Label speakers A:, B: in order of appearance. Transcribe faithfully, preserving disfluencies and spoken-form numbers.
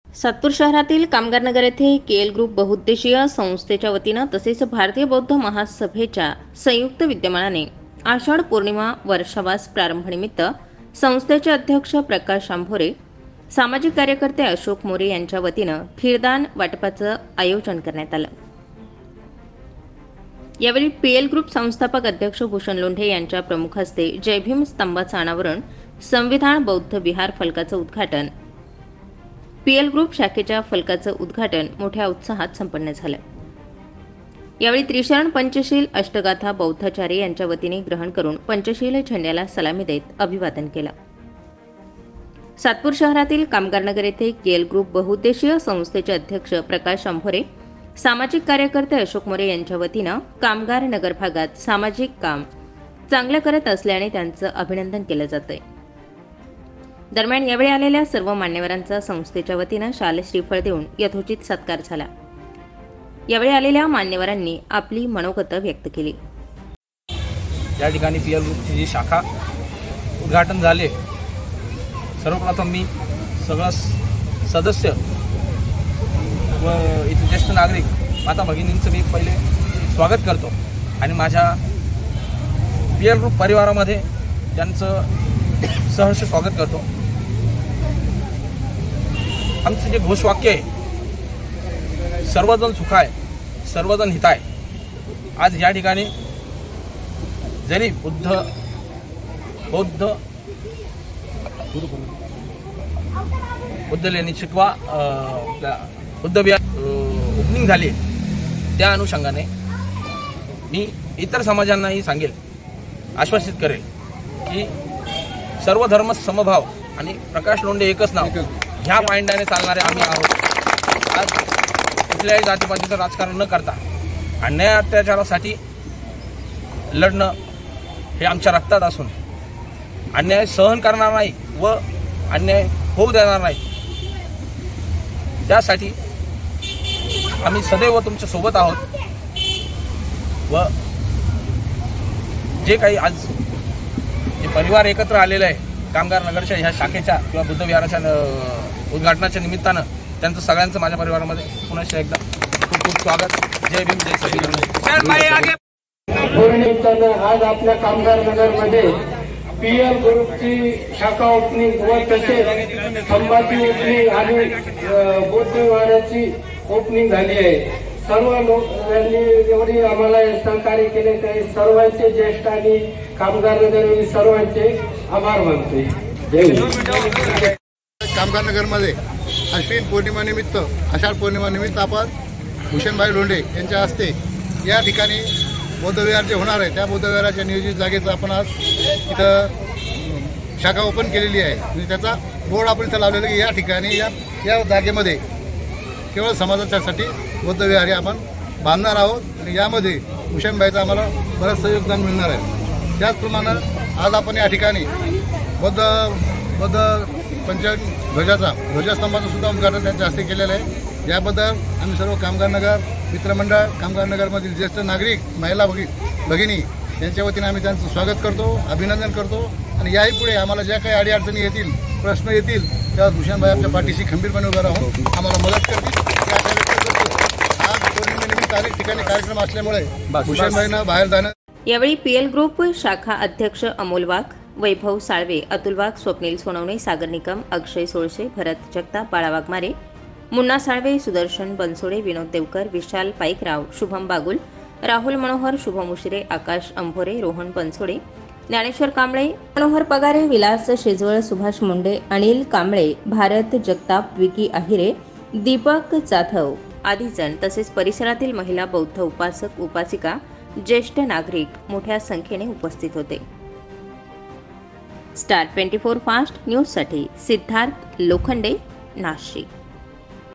A: सातपूर शहरातील कामगार नगर येथे केएल ग्रुप बहुउद्देशीय संस्थेच्या वतीनं तसेच भारतीय बौद्ध महासभेच्या संयुक्त विद्यमानाने आषाढ पौर्णिमा वर्षावास प्रारंभानिमित्त संस्थेचे अध्यक्ष प्रकाश आंभोरे, सामाजिक कार्यकर्ते अशोक मोरे यांच्या वतीनं खीरदान वाटपाचं आयोजन करण्यात आलं। यावेळी पीएल ग्रुप संस्थापक अध्यक्ष भूषण लोंढे यांच्या प्रमुख हस्ते जय भीम स्तंभाचं अनावरण, संविधान बौद्ध विहार फलकाचं उद्घाटन, पीएल ग्रुप शाखेच्या फलकाचं उद्घाटन मोठ्या उत्साहात संपन्न झालं। यावेळी त्रिशरण पंचशील अष्टगाथा बौद्धाचार्य यांच्या वतीने ग्रहण करून पंचशील झेंड्याला सलामी देत अभिवादन केलं। सातपूर शहरातील कामगार नगर येथे केएल ग्रुप बहुउद्देशीय संस्थेचे अध्यक्ष प्रकाश आंभोरे, सामाजिक कार्यकर्ते अशोक मोरे यांच्या वतीनं कामगार नगर भागात सामाजिक काम चांगलं करत असल्याने त्यांचं अभिनंदन केलं जातंय। दरम्यान यावेळी आलेल्या सर्व मान्यवरांचा संस्थेच्या वतीनं शाल श्रीफळ देऊन यथोचित सत्कार झाला। यावेळी आलेल्या मान्यवरांनी आपली मनोगतं व्यक्त केली।
B: या ठिकाणी पीएल ग्रुपची जी शाखा उद्घाटन झाले, सर्वप्रथम मी सगळं सदस्य व इथे ज्येष्ठ नागरिक माता भगिनींचं मी पहिले स्वागत करतो आणि माझ्या पीएल ग्रुप परिवारामध्ये त्यांचं सहर्ष स्वागत करतो। आमचं जे घोषवाक्य आहे, सर्वजण सुखाय सर्वजण हिताय, आज या ठिकाणी जरी बुद्ध बौद्ध बुद्ध लेणी शिकवा बुद्ध विहार ओपनिंग झाली, त्या अनुषंगाने मी इतर समाजांनाही सांगेल, आश्वासित करेल की सर्व धर्म समभाव आणि प्रकाश लोंढे एकच नाव ह्या पायंड्याने चालणारे आम्ही आहोत। आज कुठल्याही जातीपातीचं राजकारण न करता अन्याय अत्याचारासाठी लढणं हे आमच्या रक्तात असून अन्याय सहन करणार नाही व अन्याय होऊ देणार नाही, त्यासाठी आम्ही सदैव तुमच्या सोबत आहोत। व जे काही आज जे परिवार एकत्र आलेले आहे कामगार नगरच्या ह्या शाखेच्या किंवा बुद्ध विहाराच्या उद्घाटनाच्या निमित्तानं, त्यांचं सगळ्यांचं माझ्या परिवारामध्ये पुन्हा एकदा खूप खूप स्वागत। जय भीम, जय श्री
C: राम। आज आपल्या कामगार नगरमध्ये पीएल ग्रुपची शाखा ओपनिंग व तसेच स्तंभाची ओपनिंग आणि बौद्ध विहाराची ओपनिंग झाली आहे। सर्व लोकांनी एवढी आम्हाला सहकार्य केले ते सर्वांचे ज्येष्ठ आणि कामगार नगर सर्वांचे आभार मानते। जय
D: कामगार नगरमध्ये अश्विन पौर्णिमा निमित्त आषाढ पौर्णिमा निमित्त आपण भूषणभाई लोंढे यांच्या हस्ते या ठिकाणी बौद्ध विहार जे होणार आहे त्या बौद्ध विहाराच्या नियोजित जागेचं आपण आज इथं शाखा ओपन केलेली आहे आणि त्याचा बोर्ड आपण इथं लावलेला की या ठिकाणी या या जागेमध्ये केवळ समाजाच्यासाठी बौद्ध विहार हे आपण बांधणार आहोत आणि यामध्ये भूषणभाईचं आम्हाला बरंचसं योगदान मिळणार आहे। त्याचप्रमाणे आज आपण या ठिकाणी बौद्ध बौद्ध पंच ध्वजाचा ध्वजस्तंभाचं सुद्धा उद्घाटन त्यांच्या हस्ते केलेलं आहे। याबद्दल आम्ही सर्व कामगार नगर मित्रमंडळ कामगार नगरमधील ज्येष्ठ नागरिक महिला भगि भगिनी यांच्या वतीने आम्ही त्यांचं स्वागत करतो, अभिनंदन करतो आणि याही पुढे आम्हाला ज्या काही अडीअडचणी येतील, प्रश्न येतील, तेव्हा भूषणभाई आमच्या पाठीशी खंबीरपणे उभं राहून आम्हाला मदत करतील। आज पौर्णिमेनिमित्त अनेक ठिकाणी कार्यक्रम असल्यामुळे भूषणभाईंना बाहेर जाणं।
A: यावेळी पीएल ग्रुप शाखा अध्यक्ष अमोल वाघ, वैभव साळवे, अतुल वाघ, स्वप्नील सोनवणे, सागर निकम, अक्षय सोळशे, भरत जगताप, बाळा वाघमारे, मुन्ना साळवे, सुदर्शन बनसोडे, विनोद देवकर, विशाल पाईकराव, शुभम बागुल, राहुल मनोहर, शुभम उशिरे, आकाश अंभोरे, रोहन बनसोडे, ज्ञानेश्वर कांबळे, मनोहर पगारे, विलास शेजवळ, सुभाष मुंडे, अनिल कांबळे, भारत जगताप, विकी आहिरे, दीपक जाधव आदी जण तसेच परिसरातील महिला बौद्ध उपासक उपासिका, ज्येष्ठ नागरिक मोठ्या संख्येने उपस्थित होते। स्टार ट्वेंटी फोर फास्ट न्यूजसाठी सिद्धार्थ लोखंडे, नाशिक।